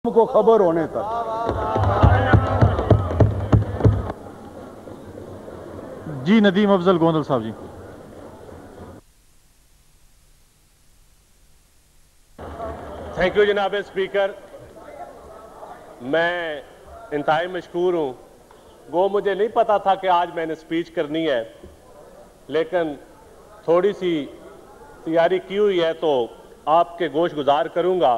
को खबर होने तक। जी नदीम अफजल गोंदल साहब जी। थैंक यू जनाब स्पीकर। मैं इंतहाई मशकूर हूँ। वो मुझे नहीं पता था कि आज मैंने स्पीच करनी है, लेकिन थोड़ी सी तैयारी की हुई है तो आपके गोश गुजार करूँगा।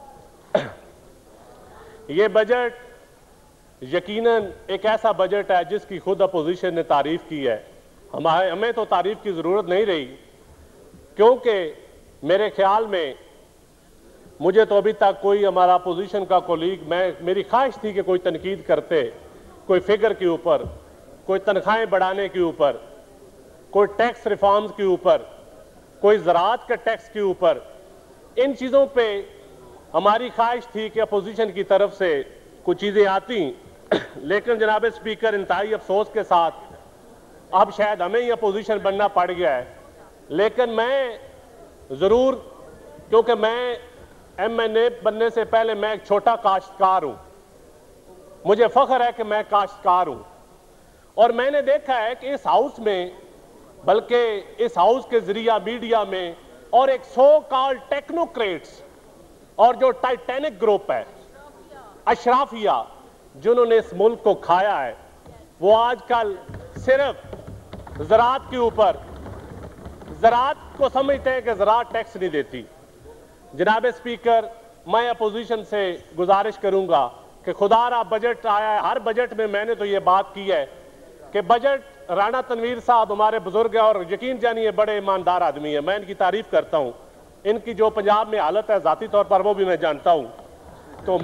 ये बजट यकीनन एक ऐसा बजट है जिसकी खुद अपोजिशन ने तारीफ की है। हमें तो तारीफ की ज़रूरत नहीं रही, क्योंकि मेरे ख्याल में मुझे तो अभी तक कोई हमारा अपोजिशन का कोलीग, मेरी ख्वाहिश थी कि कोई तनकीद करते, कोई फिगर के ऊपर, कोई तनख्वाहें बढ़ाने के ऊपर, कोई टैक्स रिफॉर्म्स के ऊपर, कोई ज़राअत के टैक्स के ऊपर, इन चीज़ों पे हमारी ख्वाहिश थी कि अपोजिशन की तरफ से कुछ चीज़ें आती। लेकिन जनाब स्पीकर, इंतहाई अफसोस के साथ अब शायद हमें ही अपोजिशन बनना पड़ गया है। लेकिन मैं ज़रूर, क्योंकि मैं MNA बनने से पहले मैं एक छोटा काश्तकार हूं, मुझे फख्र है कि मैं काश्तकार हूं, और मैंने देखा है कि इस हाउस में, बल्कि इस हाउस के जरिया मीडिया में, और एक सो कॉल्ड टेक्नोक्रेट्स और जो टाइटैनिक ग्रुप है, अशराफिया, जिन्होंने इस मुल्क को खाया है, वो आजकल सिर्फ ज़राअत के ऊपर, ज़राअत को समझते हैं कि ज़राअत टैक्स नहीं देती। जनाब स्पीकर, मैं अपोजिशन से गुजारिश करूंगा कि खुदारा बजट आया है। हर बजट में मैंने तो ये बात की है कि बजट, राणा तनवीर साहब हमारे बुजुर्ग हैं और यकीन जानिए बड़े ईमानदार आदमी है, मैं इनकी तारीफ करता हूं। इनकी जो पंजाब में हालत है जाती तौर पर वो भी मैं जानता हूं। तो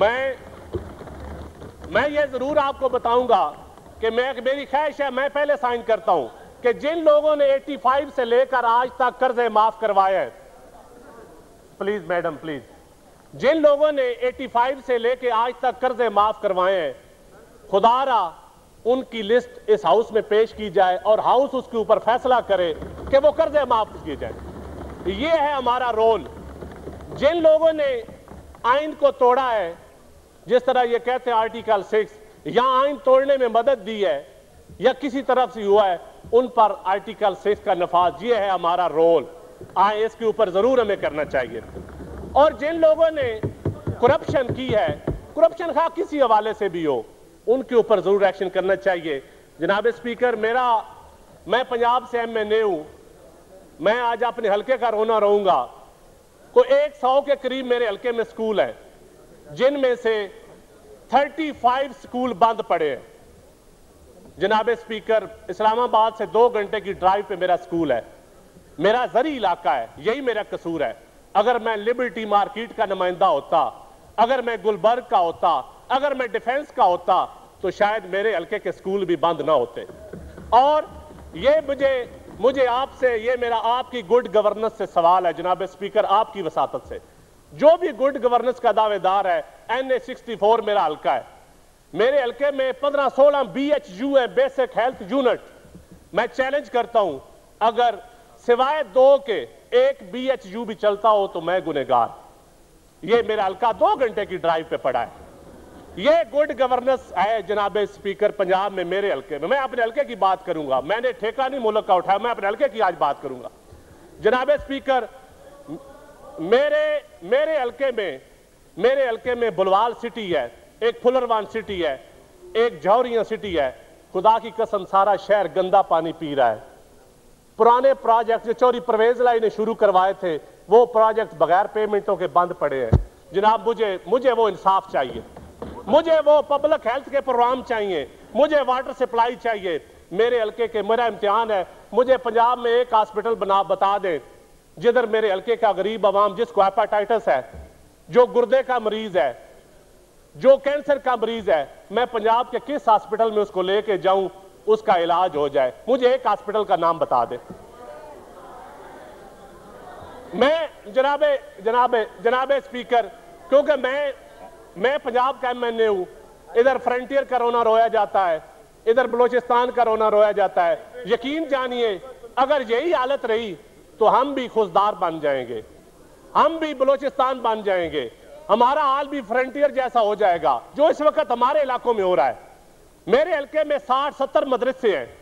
मैं ये जरूर आपको बताऊंगा कि मेरी ख्वाहिश है, मैं पहले साइन करता हूं कि जिन लोगों ने 85 से लेकर आज तक कर्जे माफ करवाए हैं, प्लीज मैडम प्लीज, जिन लोगों ने 85 से लेकर आज तक कर्जे माफ करवाए हैं, खुदारा उनकी लिस्ट इस हाउस में पेश की जाए और हाउस उसके ऊपर फैसला करे कि वो कर्जे माफ किए जाए। ये है हमारा रोल। जिन लोगों ने आइन को तोड़ा है, जिस तरह ये कहते हैं आर्टिकल 6, या आइन तोड़ने में मदद दी है या किसी तरफ से हुआ है, उन पर आर्टिकल 6 का नफाज, ये है हमारा रोल। आए इसके ऊपर जरूर हमें करना चाहिए। और जिन लोगों ने करप्शन की है, करप्शन खा किसी हवाले से भी हो, उनके ऊपर जरूर एक्शन करना चाहिए। जनाब स्पीकर, मैं पंजाब से MNA हूं, मैं आज अपने हल्के का रोना रहूंगा। कोई 100 के करीब मेरे हल्के में स्कूल है, जिनमें से 35 स्कूल बंद पड़े हैं। जनाब स्पीकर, इस्लामाबाद से 2 घंटे की ड्राइव पे मेरा स्कूल है, मेरा जरी इलाका है, यही मेरा कसूर है। अगर मैं लिबर्टी मार्केट का नुमाइंदा होता, अगर मैं गुलबर्ग का होता, अगर मैं डिफेंस का होता, तो शायद मेरे हल्के के स्कूल भी बंद ना होते। और ये मुझे आपसे, ये मेरा आपकी गुड गवर्नेंस से सवाल है जनाब स्पीकर, आपकी वसातत से। जो भी गुड गवर्नेंस का दावेदार है, NA 64 मेरा हल्का है, मेरे हल्के में 15-16 BHU है, बेसिक हेल्थ यूनिट। मैं चैलेंज करता हूं, अगर सिवाय 2 के 1 BHU भी चलता हो तो मैं गुनहगार। ये मेरा हल्का 2 घंटे की ड्राइव पे पड़ा है। ये गुड गवर्नेंस है जनाब स्पीकर पंजाब में, मेरे हल्के में। मैं अपने हल्के की बात करूंगा, मैंने ठेका नहीं मुल्क का उठाया, मैं अपने हल्के की आज बात करूंगा। जनाब स्पीकर, मेरे हल्के में बुलवाल सिटी है, एक फुलरवान सिटी है, एक जौहरिया सिटी है। खुदा की कसम सारा शहर गंदा पानी पी रहा है। पुराने प्रोजेक्ट जो चौधरी परवेज लाई ने शुरू करवाए थे, वो प्रोजेक्ट बगैर पेमेंटों के बंद पड़े हैं। जनाब, मुझे वो इंसाफ चाहिए, मुझे वो पब्लिक हेल्थ के प्रोग्राम चाहिए, मुझे वाटर सप्लाई चाहिए। मेरे हल्के के, मेरा इम्तिहान है, मुझे पंजाब में एक हॉस्पिटल बता दें जिधर मेरे हल्के का गरीब आवाम, जिसको हेपेटाइटिस है, जो गुर्दे का मरीज है, जो कैंसर का मरीज है, मैं पंजाब के किस हॉस्पिटल में उसको लेके जाऊं, उसका इलाज हो जाए। मुझे एक हॉस्पिटल का नाम बता दे। मैं जनाब स्पीकर, क्योंकि मैं पंजाब का MNA हूं, इधर फ्रंटियर का रोना रोया जाता है, इधर बलोचिस्तान का रोना रोया जाता है। यकीन जानिए, अगर यही हालत रही तो हम भी खुशदार बन जाएंगे, हम भी बलोचिस्तान बन जाएंगे। हमारा हाल भी फ्रंटियर जैसा हो जाएगा जो इस वक्त हमारे इलाकों में हो रहा है। मेरे हल्के में 60-70 मदरसे हैं,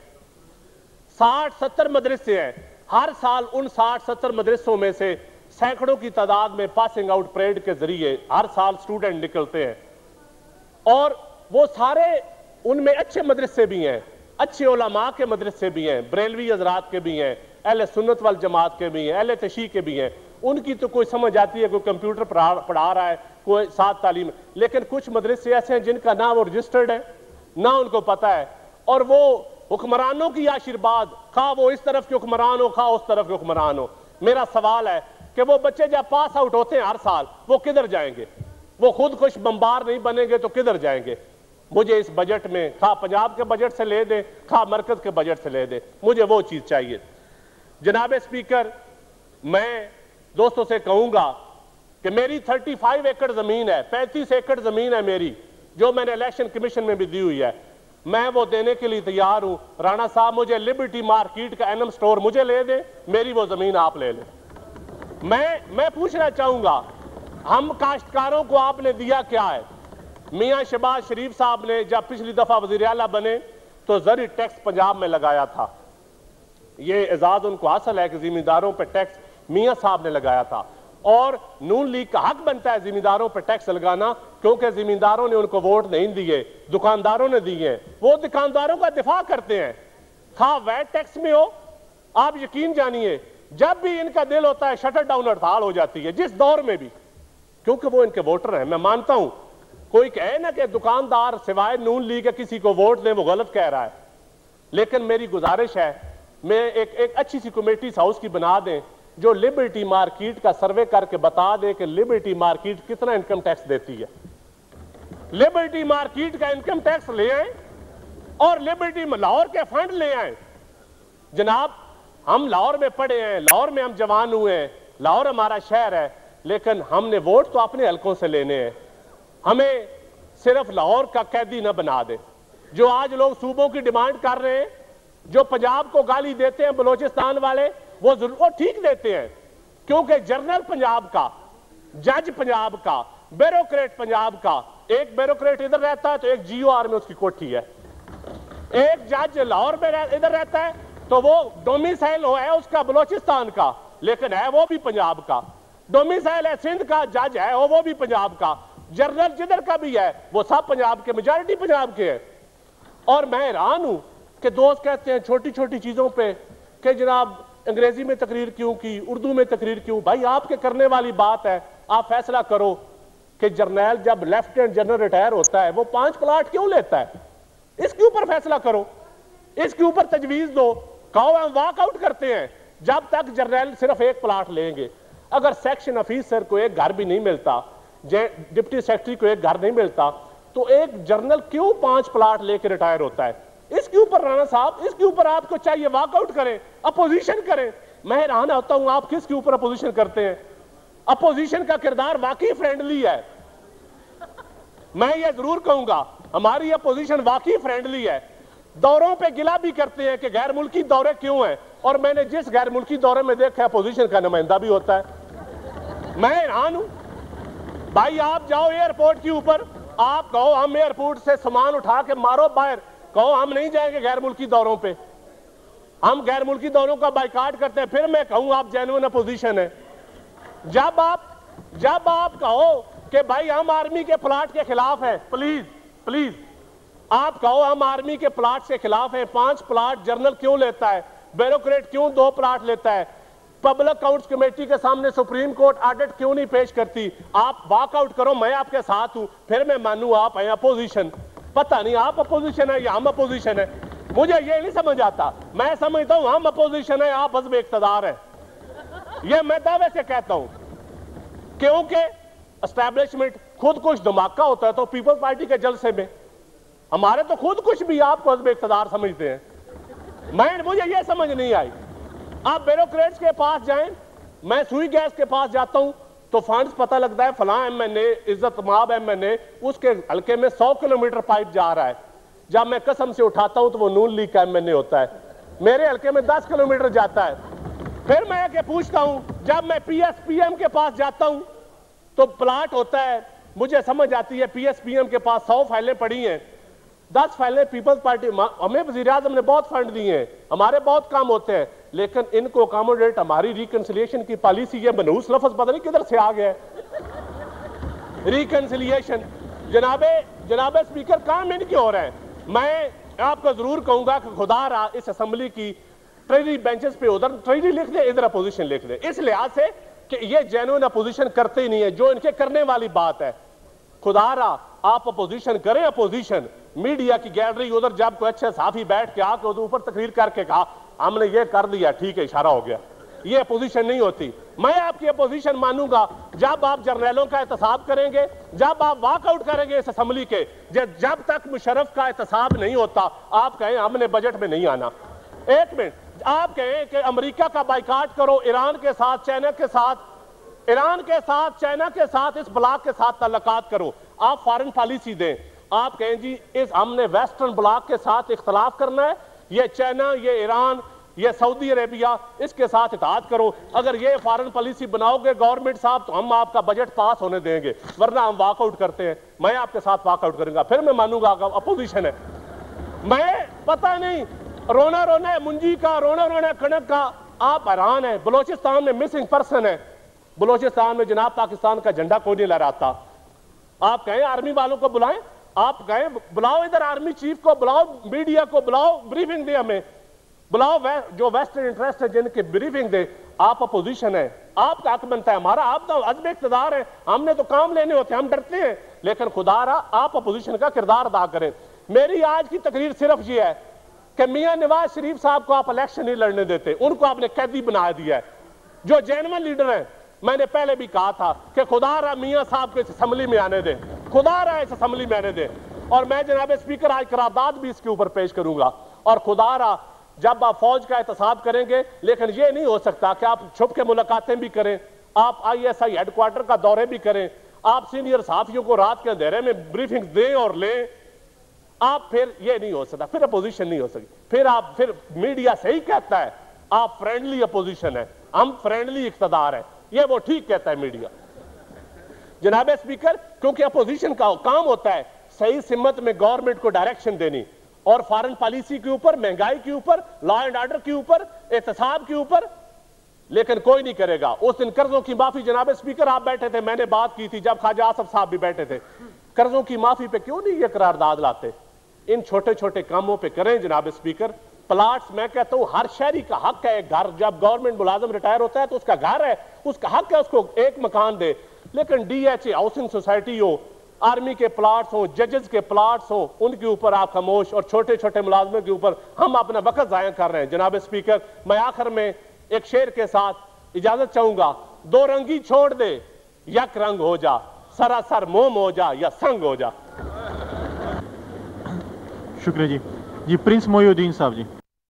60-70 मदरसे हैं। हर साल उन 60-70 मदरसों में से सैकड़ों की तादाद में पासिंग आउट परेड के जरिए हर साल स्टूडेंट निकलते हैं, और वो सारे, उनमें अच्छे मदरसे भी हैं, अच्छे उलमा के मदरसे भी हैं, बरेलवी हजरात के भी हैं, अहले सुन्नत वल जमात के भी हैं, अहले तशी के भी हैं। उनकी तो कोई समझ आती है, कोई कंप्यूटर पढ़ा रहा है, कोई साथ तालीम। लेकिन कुछ मदरसे ऐसे हैं जिनका ना वो रजिस्टर्ड है, ना उनको पता है, और वो हुक्मरानों की आशीर्वाद, खा वो इस तरफ के हुक्मरान हो, खा उस तरफ के हुक्मरान हो। मेरा सवाल है कि वो बच्चे जब पास आउट होते हैं हर साल, वो किधर जाएंगे? वो खुद कुछ बम्बार नहीं बनेंगे तो किधर जाएंगे? मुझे इस बजट में, खा पंजाब के बजट से ले दे, खा मरकज के बजट से ले दे, मुझे वो चीज चाहिए। जनाब स्पीकर, मैं दोस्तों से कहूंगा कि मेरी 35 एकड़ जमीन है, 35 एकड़ जमीन है मेरी, जो मैंने इलेक्शन कमीशन में भी दी हुई है। मैं वो देने के लिए तैयार हूं। राणा साहब, मुझे लिबर्टी मार्केट का एनएम स्टोर मुझे ले दे, मेरी वो जमीन आप ले लें। मैं पूछना चाहूंगा, हम काश्तकारों को आपने दिया क्या है? मियां शहबाज शरीफ साहब ने जब पिछली दफा वजीर आला बने तो जरी टैक्स पंजाब में लगाया था। ये एजाज उनको हासिल है कि जिम्मेदारों पर टैक्स मियां साहब ने लगाया था, और नून लीग का हक बनता है जिम्मेदारों पर टैक्स लगाना, क्योंकि जिम्मेदारों ने उनको वोट नहीं दिए, दुकानदारों ने दिए। वो दुकानदारों का दिफा करते हैं, खा वैट टैक्स में हो। आप यकीन जानिए, जब भी इनका दिल होता है शटर डाउन हड़ताल हो जाती है, जिस दौर में भी, क्योंकि वो इनके वोटर हैं। मैं मानता हूं, कोई कहे ना कि दुकानदार सिवाय नून लीग के किसी को वोट दें, वो गलत कह रहा है। लेकिन मेरी गुजारिश है, मैं एक अच्छी सी कमेटी हाउस की बना दें जो लिबर्टी मार्केट का सर्वे करके बता दे कि लिबर्टी मार्केट कितना इनकम टैक्स देती है। लिबर्टी मार्केट का इनकम टैक्स ले आए और लिबर्टी लाहौर के फंड ले आए। जनाब, हम लाहौर में पढ़े हैं, लाहौर में हम जवान हुए हैं, लाहौर हमारा शहर है, लेकिन हमने वोट तो अपने हलकों से लेने हैं। हमें सिर्फ लाहौर का कैदी न बना दे। जो आज लोग सूबों की डिमांड कर रहे हैं, जो पंजाब को गाली देते हैं बलोचिस्तान वाले, वो ठीक देते हैं, क्योंकि जनरल पंजाब का, जज पंजाब का, ब्यूरोक्रेट पंजाब का, एक ब्यूरोक्रेट इधर रहता है तो एक GOR में उसकी कोठी है, एक जज लाहौर में इधर रहता है तो वो डोमिसाइल है उसका बलोचिस्तान का, लेकिन है वो भी पंजाब का। डोमिसाइल है सिंध का, जज है वो भी पंजाब का, जनरल जिधर का भी है वो सब पंजाब के, मेजॉरिटी पंजाब के हैं। और मैं हैरान हूं कि दोस्त कहते हैं छोटी छोटी चीजों पे कि जनाब अंग्रेजी में तकरीर क्यों की, उर्दू में तकरीर क्यों। भाई आपके करने वाली बात है, आप फैसला करो कि जर्नैल जब लेफ्टिनेंट जनरल रिटायर होता है वो 5 प्लाट क्यों लेता है, इसके ऊपर फैसला करो, इसके ऊपर तजवीज दो। कहो हम वॉकआउट करते हैं जब तक जर्नैल सिर्फ 1 प्लाट लेंगे। अगर सेक्शन ऑफिसर को एक घर भी नहीं मिलता, डिप्टी सेक्रेटरी को एक घर नहीं मिलता, तो एक जर्नल क्यों 5 प्लाट लेकर रिटायर होता है? इसके ऊपर राणा साहब, इसके ऊपर आपको चाहिए वॉकआउट करें, अपोजिशन करें। मैं हैरान होता हूं आप किसके ऊपर अपोजिशन करते हैं। अपोजिशन का किरदार वाकई फ्रेंडली है। मैं ये जरूर कहूंगा हमारी अपोजिशन वाकई फ्रेंडली है। दौरों पे गिला भी करते हैं कि गैर मुल्की दौरे क्यों हैं, और मैंने जिस गैर मुल्की दौरे में देखा है अपोजिशन का नुमाइंदा भी होता है। मैं हैरान हूं भाई, आप जाओ एयरपोर्ट के ऊपर, आप कहो हम एयरपोर्ट से सामान उठा के मारो बाहर, कहो हम नहीं जाएंगे गैर मुल्की दौरों पे, हम गैर मुल्की दौरों का बाइकाट करते हैं, फिर मैं कहूं आप जेन्युइन अपोजिशन है। जब आप कहो कि भाई हम आर्मी के प्लाट के खिलाफ हैं, प्लीज आप कहो हम आर्मी के प्लाट के खिलाफ हैं, 5 प्लाट जर्नल क्यों लेता है, ब्यूरोक्रेट क्यों 2 प्लाट लेता है, पब्लिक अकाउंट्स कमेटी के सामने सुप्रीम कोर्ट ऑडिट क्यों नहीं पेश करती। आप वॉकआउट करो, मैं आपके साथ हूं, फिर मैं मानू आप हैं अपोजिशन। पता नहीं आप अपोजिशन है या हम अपोजिशन है, मुझे ये नहीं समझ आता। मैं समझता हूं हम अपोजिशन है, आप हज़ब इक़्तिदार है। ये मैं दावे से कहता हूं, क्योंकि एस्टैब्लिशमेंट खुद कुछ धमाका होता है तो पीपल्स पार्टी के जलसे में हमारे तो खुद कुछ भी आपको हज़ब इक़्तिदार समझते हैं। मुझे ये समझ नहीं आई। आप ब्यूरोक्रेट्स के पास जाएं, मैं सुई गैस के पास जाता हूं तो फंड्स पता लगता है फलां MNA, इज्जत माब MNA, उसके हल्के में 100 किलोमीटर पाइप जा रहा है। जब मैं कसम से उठाता हूं तो वो नून लीग का MNA होता है, मेरे हल्के में 10 किलोमीटर जाता है। फिर मैं के पूछता हूं, जब मैं PSPM के पास जाता हूं तो प्लाट होता है, मुझे समझ आती है पीएसपीएम के पास 100 फाइलें पड़ी हैं, 10 फाइलें पीपल्स पार्टी, हमें वज़ीर आज़म ने बहुत फंड दिए हैं, हमारे बहुत काम होते हैं, लेकिन इनको अकोमोडेट हमारी रिकंसिलिएशन की पॉलिसी, ये मनहूस लफ्ज पता नहीं किधर से आ गया है रिकंसिलिएशन। जनाबे स्पीकर, काम इनके हो रहे हैं। मैं आपको जरूर कहूंगा कि खुदा रहा इस असेंबली की ट्रेजरी बेंचेस पे उधर ट्रेजरी लिख दे, इधर अपोजिशन लिख दे, इस लिहाज से कि ये जेन्युइन अपोजिशन करते ही नहीं है, जो इनके करने वाली बात है। खुदा रहा आप अपोजिशन करें, अपोजिशन मीडिया की गैलरी उधर जब कोई अच्छे साफी बैठ के आके उधर ऊपर तकरीर करके कहा हमने ये कर दिया, ठीक है, इशारा हो गया, ये अपोजिशन नहीं होती। मैं आपकी अपोजिशन मानूंगा जब आप जर्नैलों का एहतसाब करेंगे, जब आप वॉकआउट करेंगे इस असेंबली के। जब तक मुशर्रफ का एहतसाब नहीं होता आप कहें हमने बजट में नहीं आना। एक मिनट, आप कहें कि अमेरिका का बाइकाट करो, ईरान के साथ, चाइना के साथ, ईरान के साथ, चाइना के साथ, इस ब्लॉक के साथ तल्लुकात करो, आप फॉरेन पॉलिसी दें। आप कहें जी इस हमने वेस्टर्न ब्लॉक के साथ इख्तलाफ करना है, ये चाइना, ये ईरान, ये सऊदी अरेबिया, इसके साथ इत्तेहाद करो। अगर ये फॉरेन पॉलिसी बनाओगे गवर्नमेंट साहब तो हम आपका बजट पास होने देंगे, वरना हम वॉकआउट करते हैं। मैं आपके साथ वॉकआउट करूंगा, फिर मैं मानूंगा अपोजिशन है। मैं पता नहीं रोना रोना है मुंजी का, रोना रोना कणक का। आप हैरान है, बलोचिस्तान में मिसिंग पर्सन है, बलोचिस्तान में जनाब पाकिस्तान का झंडा कोई नहीं लहराता। आप कहें आर्मी वालों को बुलाएं, आप कहें बुलाओ इधर आर्मी चीफ को बुलाओ, मीडिया को बुलाओ, ब्रीफिंग दे हमें, बुलाओ जो वेस्टर्न इंटरेस्ट है जिनके ब्रीफिंग दे। आप अपोजिशन है, आपका हक बनता है, हमारा आप तो अज़्म इक़्तिदार है, हमने तो काम लेने होते हैं, हम डरते हैं, लेकिन खुदा रहा आप अपोजिशन का किरदार अदा करें। मेरी आज की तकरीर सिर्फ ये है कि मियां नवाज शरीफ साहब को आप इलेक्शन नहीं लड़ने देते, उनको आपने कैदी बना दिया है, जो जेन्युइन लीडर है। मैंने पहले भी कहा था कि खुदा रहा मियां साहब को इस असेंबली में आने दें, खुदा रहा इस असेंबली में आने दें। और मैं जनाब स्पीकर आज करारदाद भी इसके ऊपर पेश करूंगा। और खुदा रहा जब आप फौज का एहतसाब करेंगे, लेकिन यह नहीं हो सकता कि आप छुप के मुलाकातें भी करें, आप ISI हेडक्वार्टर का दौरे भी करें, आप सीनियर सहाफियों को रात के अंधेरे में ब्रीफिंग दें और लें। आप फिर ये नहीं हो सकता, फिर अपोजिशन नहीं हो सकती। फिर मीडिया सही कहता है आप फ्रेंडली अपोजिशन है, हम फ्रेंडली इख्तिदार है, ये वो ठीक कहता है मीडिया। जनाब स्पीकर, क्योंकि अपोजिशन का काम होता है सही सिमत में गवर्नमेंट को डायरेक्शन देनी, और फॉरेन पॉलिसी के ऊपर, महंगाई के ऊपर, लॉ एंड ऑर्डर के ऊपर, एहतसाब के ऊपर, लेकिन कोई नहीं करेगा। उस दिन कर्जों की माफी, जनाब स्पीकर आप बैठे थे, मैंने बात की थी जब ख्वाजा आसफ साहब भी बैठे थे, कर्जों की माफी पे क्यों नहीं ये करारदाद लाते? इन छोटे छोटे कामों पे करें जनाब स्पीकर। प्लाट्स, मैं कहता हूं हर शहरी का हक है घर, जब गवर्नमेंट मुलाजिम रिटायर होता है तो उसका घर है, उसका हक है उसको एक मकान दे। लेकिन DHA हाउसिंग सोसाइटी हो, आर्मी के प्लाट्स हो, जजेस के प्लाट्स हो, उनके ऊपर आप खामोश, और छोटे छोटे मुलाजमों के ऊपर हम अपना वक्त जाया कर रहे हैं। जनाब स्पीकर, मैं आखिर में एक शेर के साथ इजाजत चाहूंगा। दो रंगी छोड़ दे, यक रंग हो जा, सरासर मोम हो जा या संग हो जा। शुक्रिया जी। प्रिंस मोइनुद्दीन साहब जी।